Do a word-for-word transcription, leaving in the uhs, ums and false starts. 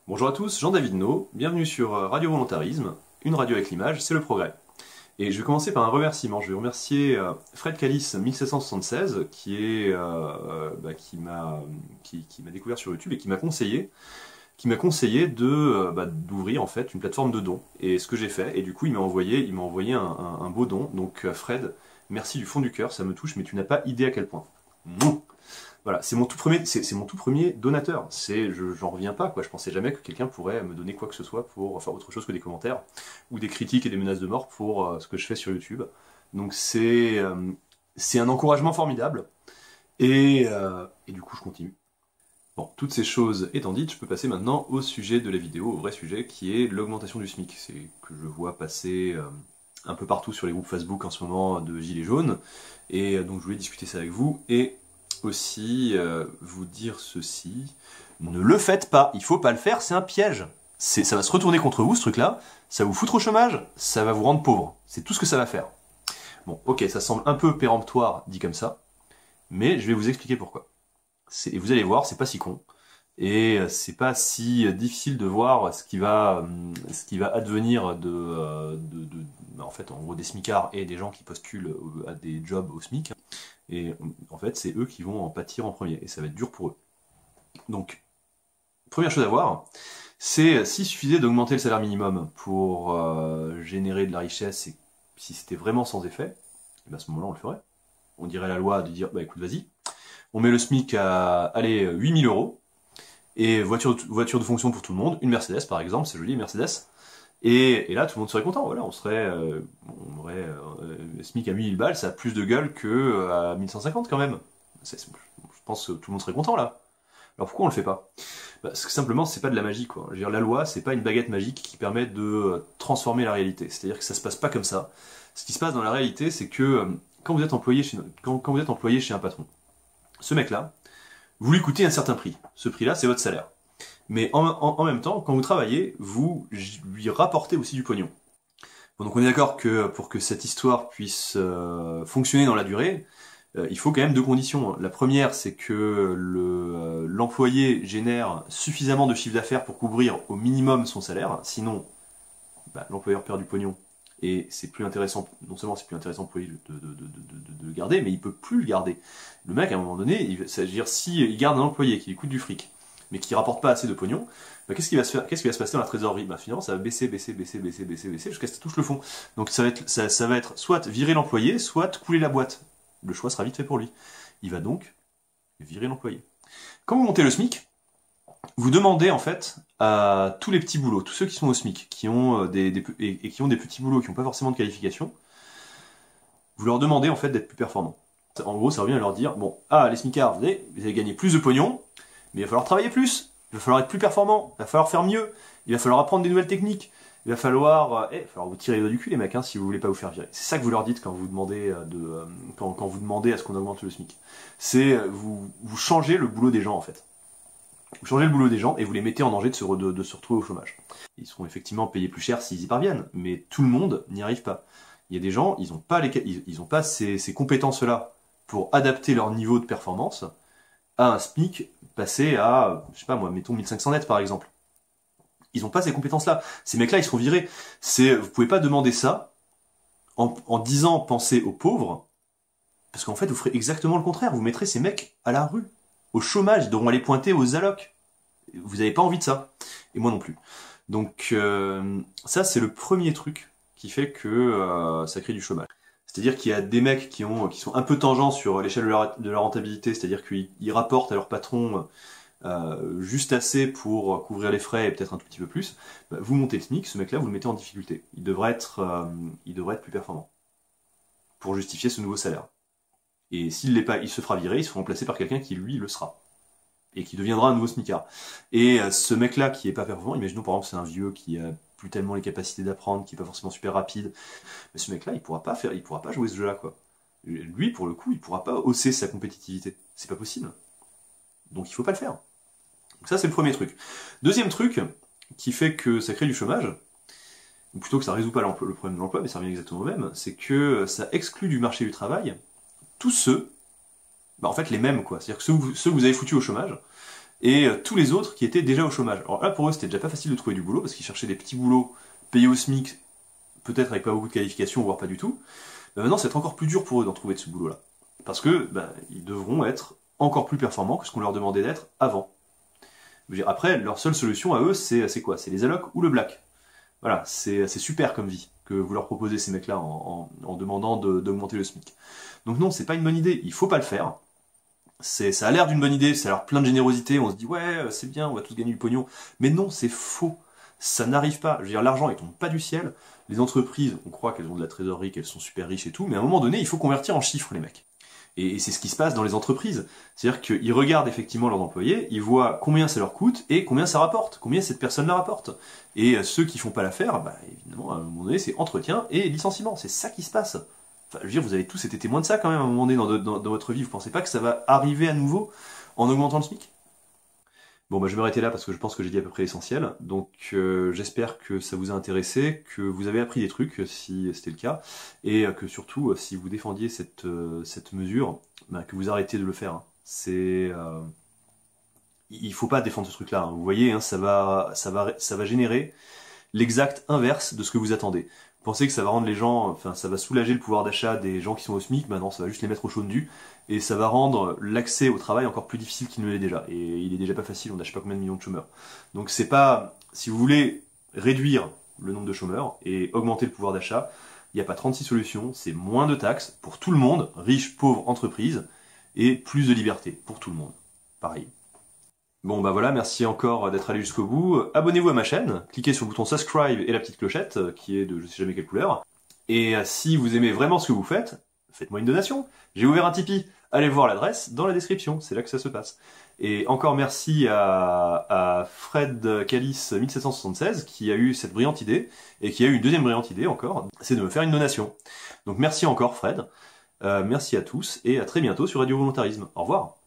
Bonjour à tous, Jean-David No, bienvenue sur Radio Volontarisme, une radio avec l'image, c'est le progrès. Et je vais commencer par un remerciement. Je vais remercier euh, Fred Calice mille sept cent soixante-seize qui est euh, euh, bah, qui m'a qui, qui m'a découvert sur YouTube et qui m'a conseillé qui m'a conseillé de euh, bah, d'ouvrir en fait une plateforme de dons. Et ce que j'ai fait, et du coup il m'a envoyé il m'a envoyé un, un, un beau don. Donc euh, Fred, merci du fond du cœur, ça me touche, mais tu n'as pas idée à quel point. Mouh. Voilà, c'est mon tout premier, c'est mon tout premier donateur. C'est, je, j'en reviens pas, quoi. Je pensais jamais que quelqu'un pourrait me donner quoi que ce soit pour faire autre chose que des commentaires ou des critiques et des menaces de mort pour euh, ce que je fais sur YouTube. Donc c'est, euh, c'est un encouragement formidable. Et, euh, et du coup, je continue. Bon, toutes ces choses étant dites, je peux passer maintenant au sujet de la vidéo, au vrai sujet, qui est l'augmentation du SMIC. C'est que je vois passer euh, un peu partout sur les groupes Facebook en ce moment de Gilets jaunes. Et euh, donc, je voulais discuter ça avec vous. Et aussi euh, vous dire ceci, ne le faites pas, il faut pas le faire, c'est un piège. Ça va se retourner contre vous ce truc là, ça va vous foutre au chômage, ça va vous rendre pauvre, c'est tout ce que ça va faire. Bon, ok, ça semble un peu péremptoire dit comme ça, mais je vais vous expliquer pourquoi. Et vous allez voir, c'est pas si con, et c'est pas si difficile de voir ce qui va, ce qui va advenir de, de, de, de en fait, en gros des smicards et des gens qui postulent à des jobs au SMIC. Et en fait, c'est eux qui vont en pâtir en premier, et ça va être dur pour eux. Donc, première chose à voir, c'est s'il suffisait d'augmenter le salaire minimum pour euh, générer de la richesse, et si c'était vraiment sans effet, et bien à ce moment-là, on le ferait. On dirait la loi de dire, bah écoute, vas-y, on met le SMIC à, allez, huit mille euros, et voiture, voiture de fonction pour tout le monde, une Mercedes par exemple, c'est joli, une Mercedes, Et, et là, tout le monde serait content. Voilà, on serait, euh, on aurait euh, SMIC à huit mille balles, ça a plus de gueule que euh, à mille cent cinquante quand même. C'est, je pense que tout le monde serait content là. Alors pourquoi on le fait pas? Parce que simplement, c'est pas de la magie, quoi. Je veux dire, la loi, c'est pas une baguette magique qui permet de transformer la réalité. C'est-à-dire que ça se passe pas comme ça. Ce qui se passe dans la réalité, c'est que euh, quand vous êtes employé chez, quand, quand vous êtes employé chez un patron, ce mec-là, vous lui coûtez un certain prix. Ce prix-là, c'est votre salaire. Mais en, en, en même temps, quand vous travaillez, vous lui rapportez aussi du pognon. Bon, donc on est d'accord que pour que cette histoire puisse euh, fonctionner dans la durée, euh, il faut quand même deux conditions. La première, c'est que le, euh, l'employé génère suffisamment de chiffre d'affaires pour couvrir au minimum son salaire, sinon bah, l'employeur perd du pognon. Et c'est plus intéressant, non seulement c'est plus intéressant pour lui de, de, de, de, de, de le garder, mais il peut plus le garder. Le mec, à un moment donné, il, ça veut dire, si il garde un employé qui lui coûte du fric, mais qui rapporte pas assez de pognon, bah, qu'est-ce qui va se faire, qu'est-ce qui va se passer dans la trésorerie? Bah, finalement, ça va baisser, baisser, baisser, baisser, baisser, baisser, jusqu'à ce que ça touche le fond. Donc ça va être, ça, ça va être soit virer l'employé, soit couler la boîte. Le choix sera vite fait pour lui. Il va donc virer l'employé. Quand vous montez le SMIC, vous demandez en fait à tous les petits boulots, tous ceux qui sont au SMIC, qui ont des, des et, et qui ont des petits boulots qui n'ont pas forcément de qualification, vous leur demandez en fait d'être plus performants. En gros, ça revient à leur dire, bon, ah, les smicards, vous allez, vous allez gagner plus de pognon, mais il va falloir travailler plus, il va falloir être plus performant, il va falloir faire mieux, il va falloir apprendre des nouvelles techniques, il va falloir, euh, eh, il va falloir vous tirer les doigts du cul les mecs, hein, si vous voulez pas vous faire virer. C'est ça que vous leur dites quand vous demandez de, euh, quand, quand vous demandez à ce qu'on augmente le SMIC. C'est euh, vous, vous changez le boulot des gens en fait. Vous changez le boulot des gens et vous les mettez en danger de se, re, de, de se retrouver au chômage. Ils seront effectivement payés plus cher s'ils y parviennent, mais tout le monde n'y arrive pas. Il y a des gens, ils n'ont pas les, ils, ils ont pas ces, ces compétences-là pour adapter leur niveau de performance à un SMIC passé à, je sais pas moi, mettons mille cinq cents net par exemple. Ils n'ont pas ces compétences-là. Ces mecs-là, ils seront virés. C'est, vous pouvez pas demander ça en, en disant pensez aux pauvres, parce qu'en fait, vous ferez exactement le contraire. Vous mettrez ces mecs à la rue, au chômage, ils devront aller pointer aux allocs. Vous n'avez pas envie de ça. Et moi non plus. Donc, euh, ça, c'est le premier truc qui fait que euh, ça crée du chômage. C'est-à-dire qu'il y a des mecs qui, ont, qui sont un peu tangents sur l'échelle de leur, de leur rentabilité, c'est-à-dire qu'ils ils rapportent à leur patron euh, juste assez pour couvrir les frais et peut-être un tout petit peu plus. Bah, vous montez le SMIC, ce mec-là, vous le mettez en difficulté. Il devrait être, euh, il devrait être plus performant pour justifier ce nouveau salaire. Et s'il l'est pas, il se fera virer, il sera remplacé par quelqu'un qui, lui, le sera. Et qui deviendra un nouveau smicard. Et euh, ce mec-là qui est pas performant, imaginons par exemple c'est un vieux qui a plus tellement les capacités d'apprendre, qui est pas forcément super rapide, mais ce mec-là il pourra pas faire, il pourra pas jouer ce jeu-là quoi. Lui pour le coup il pourra pas hausser sa compétitivité, c'est pas possible. Donc il faut pas le faire. Donc ça c'est le premier truc. Deuxième truc qui fait que ça crée du chômage, ou plutôt que ça résout pas le problème de l'emploi, mais ça revient exactement au même, c'est que ça exclut du marché du travail tous ceux, bah en fait les mêmes quoi, c'est-à-dire que ceux, ceux que vous avez foutus au chômage, et euh, tous les autres qui étaient déjà au chômage. Alors là, pour eux, c'était déjà pas facile de trouver du boulot, parce qu'ils cherchaient des petits boulots payés au SMIC, peut-être avec pas beaucoup de qualifications, voire pas du tout. Mais maintenant, c'est encore plus dur pour eux d'en trouver de ce boulot-là. Parce que ben, ils devront être encore plus performants que ce qu'on leur demandait d'être avant. Je veux dire, après, leur seule solution à eux, c'est c'est quoi? C'est les allocs ou le black. Voilà, c'est super comme vie que vous leur proposez ces mecs-là en, en, en demandant d'augmenter le SMIC. Donc non, c'est pas une bonne idée, il faut pas le faire. Ça a l'air d'une bonne idée, ça a l'air plein de générosité, on se dit ouais, c'est bien, on va tous gagner du pognon. Mais non, c'est faux. Ça n'arrive pas. Je veux dire, l'argent, il tombe pas du ciel. Les entreprises, on croit qu'elles ont de la trésorerie, qu'elles sont super riches et tout, mais à un moment donné, il faut convertir en chiffres, les mecs. Et c'est ce qui se passe dans les entreprises. C'est-à-dire qu'ils regardent effectivement leurs employés, ils voient combien ça leur coûte et combien ça rapporte, combien cette personne la rapporte. Et ceux qui font pas l'affaire, bah, évidemment, à un moment donné, c'est entretien et licenciement. C'est ça qui se passe. Enfin, je veux dire, vous avez tous été témoins de ça quand même à un moment donné dans, dans, dans votre vie. Vous pensez pas que ça va arriver à nouveau en augmentant le SMIC? Bon, bah, je vais m'arrêter là parce que je pense que j'ai dit à peu près l'essentiel. Donc, euh, j'espère que ça vous a intéressé, que vous avez appris des trucs, si c'était le cas, et que surtout, si vous défendiez cette, euh, cette mesure, bah, que vous arrêtiez de le faire. Hein. C'est, euh, il faut pas défendre ce truc-là. Hein. Vous voyez, hein, ça va, ça va, ça va générer l'exact inverse de ce que vous attendez. Vous pensez que ça va rendre les gens, enfin, ça va soulager le pouvoir d'achat des gens qui sont au SMIC, maintenant ça va juste les mettre au chaud nu, et ça va rendre l'accès au travail encore plus difficile qu'il ne l'est déjà. Et il est déjà pas facile, on n'a je sais pas combien de millions de chômeurs. Donc c'est pas, si vous voulez réduire le nombre de chômeurs et augmenter le pouvoir d'achat, il n'y a pas trente-six solutions, c'est moins de taxes pour tout le monde, riches, pauvres, entreprises, et plus de liberté pour tout le monde. Pareil. Bon bah voilà, merci encore d'être allé jusqu'au bout. Abonnez-vous à ma chaîne, cliquez sur le bouton subscribe et la petite clochette, qui est de je sais jamais quelle couleur. Et si vous aimez vraiment ce que vous faites, faites-moi une donation. J'ai ouvert un Tipeee, allez voir l'adresse dans la description, c'est là que ça se passe. Et encore merci à, à Fred Calice mille sept cent soixante-seize qui a eu cette brillante idée, et qui a eu une deuxième brillante idée encore, c'est de me faire une donation. Donc merci encore Fred, euh, merci à tous, et à très bientôt sur Radio Volontarisme. Au revoir.